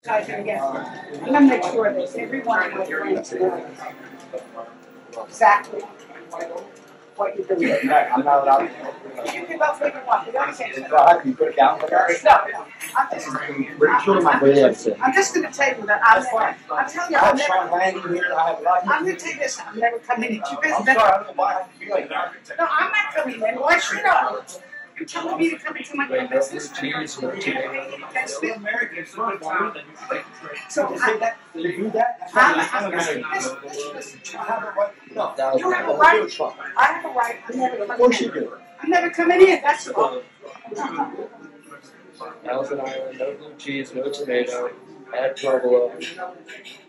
Guys, again, I'm gonna make sure that everyone in my friends knows exactly what you're doing. I'm not allowed to. You can vote for your one. We don't say Well, how can you put it down? no. I'm just gonna tell you that I'm telling you, I have Sean Lanning here. I have a lot. I'm gonna tell you this. I'm never coming into your I'm business. sorry. I don't know why I have to be like that. No, I'm not coming in. Why should I? You're telling me to come into my business? So I, You do that? you have a right. I have a right. I'm never Of course coming you in. do. I'm never coming in. That's all. Thousand Island, no blue cheese, no tomato, add provolone.